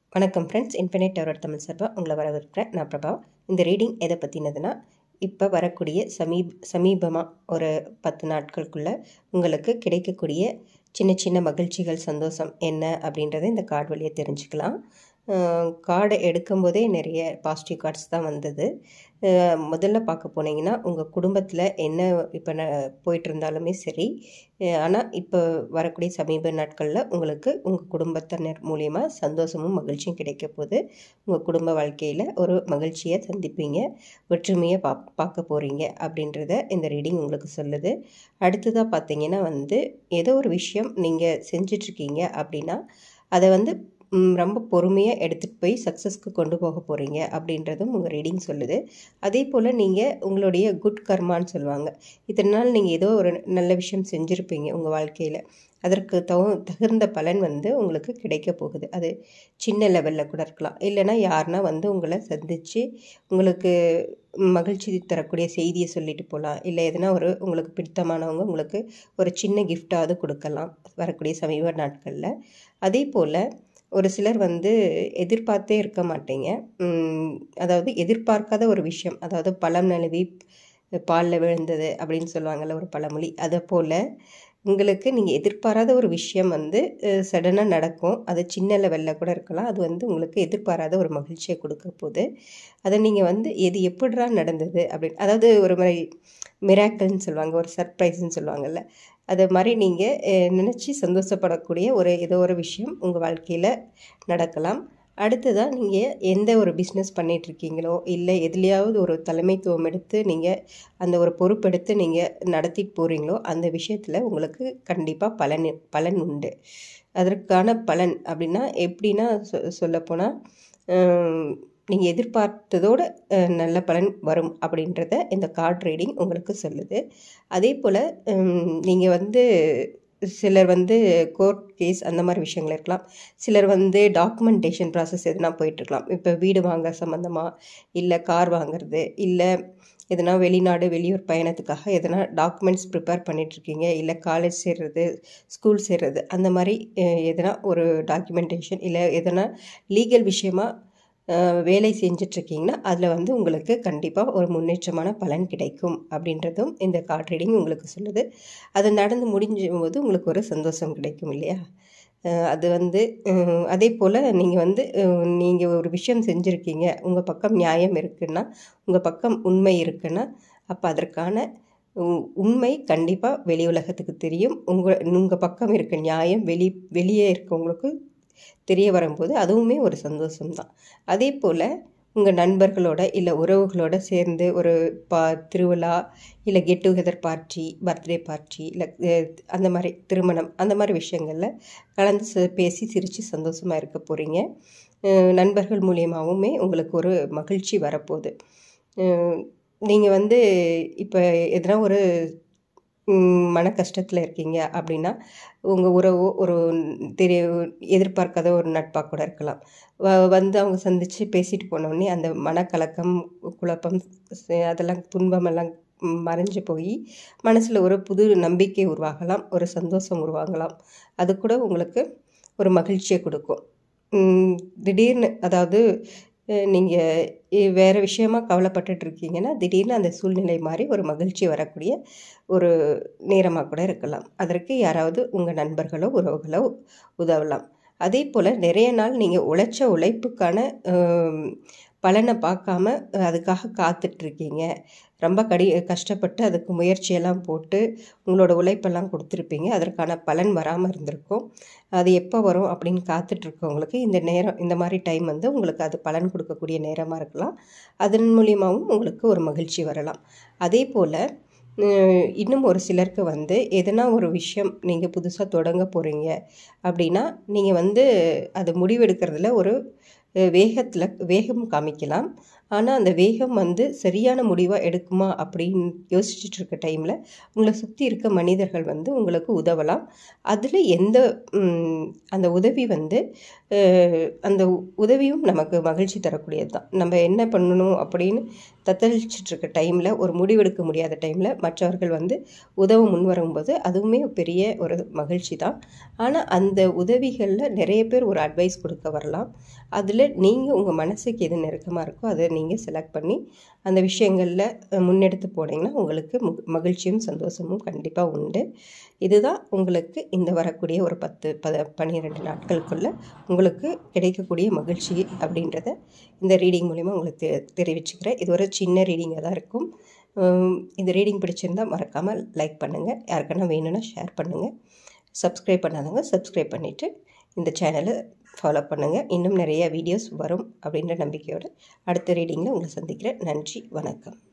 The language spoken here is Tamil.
வணக்கம் ஃப்ரெண்ட்ஸ், இன்ஃபினிட் டவர் தமிழ் சார்பாக உங்களை வரவேற்கிறேன். நான் பிரபா. இந்த ரீடிங் எதை பற்றினதுன்னா, இப்போ வரக்கூடிய சமீபமாக ஒரு 10 நாட்களுக்குள்ளே உங்களுக்கு கிடைக்கக்கூடிய சின்ன சின்ன மகிழ்ச்சிகள், சந்தோஷம் என்ன அப்படின்றத இந்த கார்டு வழியாக தெரிஞ்சுக்கலாம். கார்டை எடுக்கும்போதே நிறைய பாசிட்டிவ் கார்ட்ஸ் தான் வந்தது. முதல்ல பார்க்க போனீங்கன்னா, உங்கள் குடும்பத்தில் என்ன இப்போ போயிட்டு இருந்தாலுமே சரி, ஆனால் இப்போ வரக்கூடிய சமீப நாட்களில் உங்களுக்கு உங்கள் குடும்பத்தினர் மூலிமா சந்தோஷமும் மகிழ்ச்சியும் கிடைக்க போகுது. உங்கள் குடும்ப வாழ்க்கையில் ஒரு மகிழ்ச்சியை சந்திப்பீங்க, ஒற்றுமையை பார்க்க போகிறீங்க அப்படின்றத இந்த ரீடிங் உங்களுக்கு சொல்லுது. அடுத்ததாக பார்த்தீங்கன்னா ஏதோ ஒரு விஷயம் நீங்கள் செஞ்சிட்ருக்கீங்க அப்படின்னா அதை ரொம்ப பொறுமையாக எடுத்துகிட்டு போய் சக்ஸஸ்க்கு கொண்டு போக போகிறீங்க அப்படின்றதும் உங்கள் ரீடிங் சொல்லுது. அதே போல் நீங்கள் உங்களுடைய குட் கர்மான்னு சொல்லுவாங்க. இத்தனை நாள் நீங்கள் ஏதோ ஒரு நல்ல விஷயம் செஞ்சுருப்பீங்க உங்கள் வாழ்க்கையில், அதற்கு தகுந்த பலன் உங்களுக்கு கிடைக்க போகுது. அது சின்ன லெவலில் கூட இருக்கலாம், இல்லைனா யாருனா உங்களை சந்தித்து உங்களுக்கு மகிழ்ச்சி தரக்கூடிய செய்தியை சொல்லிட்டு போகலாம், இல்லை எதனா உங்களுக்கு பிடித்தமானவங்க உங்களுக்கு ஒரு சின்ன கிஃப்டாவது கொடுக்கலாம் வரக்கூடிய சமீப நாட்களில். அதே போல் ஒரு சிலர் எதிர்பார்த்தே இருக்க மாட்டீங்க. அதாவது எதிர்பார்க்காத ஒரு விஷயம், அதாவது பழம் நழுவி பாலில் விழுந்தது அப்படின்னு சொல்லுவாங்கள்ல ஒரு பழமொழி, அதை போல் உங்களுக்கு நீங்கள் எதிர்பாராத ஒரு விஷயம் சடனாக நடக்கும். அது சின்ன லெவலில் கூட இருக்கலாம். அது உங்களுக்கு எதிர்பாராத ஒரு மகிழ்ச்சியை கொடுக்க போகுது. அதை நீங்கள் எது எப்படிரா நடந்தது அப்படின்னு, அதாவது ஒரு மாதிரி மிராக்கிள்னு சொல்லுவாங்க, ஒரு சர்ப்ரைஸ்ன்னு சொல்லுவாங்கள்ல, அது மாதிரி நீங்கள் நினச்சி சந்தோஷப்படக்கூடிய ஏதோ ஒரு விஷயம் உங்கள் வாழ்க்கையில் நடக்கலாம். அடுத்ததாக நீங்கள் எந்த ஒரு பிஸ்னஸ் பண்ணிகிட்ருக்கீங்களோ, இல்லை எதுலையாவது ஒரு தலைமைத்துவம் எடுத்து நீங்கள் அந்த ஒரு பொறுப்பெடுத்து நீங்கள் நடத்திட்டு போகிறீங்களோ, அந்த விஷயத்தில் உங்களுக்கு கண்டிப்பாக பலன் உண்டு. அதற்கான பலன் அப்படின்னா எப்படின்னா சொல்லப்போனால், நீங்கள் எதிர்பார்த்ததோடு நல்ல பலன் வரும் அப்படின்றத இந்த கார்ட் ரீடிங் உங்களுக்கு சொல்லுது. அதே போல் நீங்கள் சிலர் கோர்ட் கேஸ் அந்த மாதிரி விஷயங்கள் இருக்கலாம். சிலர் டாக்குமெண்டேஷன் ப்ராசஸ் எதுனா போயிட்டுருக்கலாம். இப்போ வீடு வாங்க சம்மந்தமாக, இல்லை கார் வாங்குறது, இல்லை எதனா வெளிநாடு வெளியூர் பயணத்துக்காக எதனா டாக்குமெண்ட்ஸ் ப்ரிப்பேர் பண்ணிகிட்ருக்கீங்க, இல்லை காலேஜ் சேர்றது, ஸ்கூல் சேர்றது, அந்த மாதிரி எதனா ஒரு டாக்குமெண்டேஷன், இல்லை எதனா லீகல் விஷயமாக வேலை செஞ்சிட்ருக்கீங்கன்னா அதில் உங்களுக்கு கண்டிப்பாக ஒரு முன்னேற்றமான பலன் கிடைக்கும் அப்படின்றதும் இந்த கார்ட் ரீடிங் உங்களுக்கு சொல்லுது. அது நடந்து முடிஞ்சும் போது உங்களுக்கு ஒரு சந்தோஷம் கிடைக்கும் இல்லையா? அது அதே போல் நீங்கள் ஒரு விஷயம் செஞ்சுருக்கீங்க, உங்கள் பக்கம் நியாயம் இருக்குன்னா, உங்கள் பக்கம் உண்மை இருக்குன்னா, அப்போ அதற்கான உண்மை கண்டிப்பாக வெளி உலகத்துக்கு தெரியும். உங்கள் பக்கம் இருக்க நியாயம் வெளியே இருக்கவங்களுக்கு தெரிய வரும்போது அதுவுமே ஒரு சந்தோஷம்தான். அதே போல் உங்கள் நண்பர்களோட இல்லை உறவுகளோட சேர்ந்து ஒரு திருவிழா, இல்லை get together party, birthday party, இல்லை அந்த மாதிரி திருமணம், அந்த மாதிரி விஷயங்களில் கலந்து பேசி சிரித்து சந்தோஷமாக இருக்க போகிறீங்க. நண்பர்கள் மூலியமாகவுமே உங்களுக்கு ஒரு மகிழ்ச்சி வரப்போகுது. நீங்கள் இப்போ எதனா ஒரு மன கஷ்டத்தில் இருக்கீங்க அப்படின்னா, உங்கள் உறவோ ஒரு எதிர்பார்க்காத ஒரு நட்பாக கூட இருக்கலாம். அவங்க சந்தித்து பேசிட்டு போனோடனே அந்த மனக்கலக்கம், குழப்பம், அதெல்லாம் துன்பமெல்லாம் மறைஞ்சு போய் மனசில் ஒரு புது நம்பிக்கை உருவாகலாம், ஒரு சந்தோஷம் உருவாகலாம். அது கூட உங்களுக்கு ஒரு மகிழ்ச்சியை கொடுக்கும். திடீர்னு, அதாவது நீங்கள் வேறு விஷயமாக கவலைப்பட்டுட்ருக்கீங்கன்னா, திடீர்னு அந்த சூழ்நிலை மாதிரி ஒரு மகிழ்ச்சி வரக்கூடிய ஒரு நேரமாக கூட இருக்கலாம். அதற்கு யாராவது உங்கள் நண்பர்களோ உறவுகளோ உதவலாம். அதே போல் நிறைய நாள் நீங்கள் உழைச்ச உழைப்புக்கான பலனை பார்க்காம அதுக்காக காத்துட்ருக்கீங்க. ரொம்ப கஷ்டப்பட்டு அதுக்கு முயற்சியெல்லாம் போட்டு உங்களோட உழைப்பெல்லாம் கொடுத்துருப்பீங்க, அதற்கான பலன் வராமல் இருந்திருக்கும். அது எப்போ வரும் அப்படின்னு காத்துட்ருக்கவங்களுக்கு இந்த மாதிரி டைம் உங்களுக்கு அது பலன் கொடுக்கக்கூடிய நேரமாக இருக்கலாம். அதன் மூலியமாகவும் உங்களுக்கு ஒரு மகிழ்ச்சி வரலாம். அதே போல் இன்னும் ஒரு சிலருக்கு எதனா ஒரு விஷயம் நீங்கள் புதுசாக தொடங்க போகிறீங்க அப்படின்னா, நீங்கள் அது முடிவெடுக்கிறதுல ஒரு வேகம் காமிக்கலாம். ஆனால் அந்த வேகம் வந்து சரியான முடிவாக எடுக்குமா அப்படின்னு யோசிச்சுட்டு இருக்க டைமில் உங்களை சுற்றி இருக்க மனிதர்கள் வந்து உங்களுக்கு உதவலாம். அதில் அந்த உதவி வந்து அந்த உதவியும் நமக்கு மகிழ்ச்சி தரக்கூடியது தான். நம்ம என்ன பண்ணணும் அப்படின்னு தத்தளிச்சுட்டு இருக்க டைமில், ஒரு முடிவெடுக்க முடியாத டைமில் மற்றவர்கள் வந்து உதவ முன்வரும்போது அதுவுமே பெரிய ஒரு மகிழ்ச்சி தான். ஆனால் அந்த உதவிகளில் நிறைய பேர் ஒரு அட்வைஸ் கொடுக்க வரலாம். அதில் நீங்கள் உங்கள் மனசுக்கு எது நெருக்கமாக இருக்கோ அதை நீங்கள் செலக்ட் பண்ணி அந்த விஷயங்களில் முன்னெடுத்து போனீங்கன்னா உங்களுக்கு மகிழ்ச்சியும் சந்தோஷமும் கண்டிப்பாக உண்டு. இதுதான் உங்களுக்கு இந்த வரக்கூடிய ஒரு 12 நாட்களுக்குள்ள உங்களுக்கு கிடைக்கக்கூடிய மகிழ்ச்சி அப்படின்றத இந்த ரீடிங் மூலிமா உங்களுக்கு தெரிவிச்சுக்கிறேன். இது ஒரு சின்ன ரீடிங்காக தான் இருக்கும். இந்த ரீடிங் பிடிச்சிருந்தால் மறக்காமல் லைக் பண்ணுங்கள். யாருக்கான வேணும்னா ஷேர் பண்ணுங்கள். சப்ஸ்கிரைப் பண்ணாதவங்க சப்ஸ்கிரைப் பண்ணிவிட்டு இந்த சேனலை ஃபாலோ பண்ணுங்கள். இன்னும் நிறைய வீடியோஸ் வரும் அப்படின்ற நம்பிக்கையோடு அடுத்த ரீடிங்கில் உங்களை சந்திக்கிறேன். நன்றி, வணக்கம்.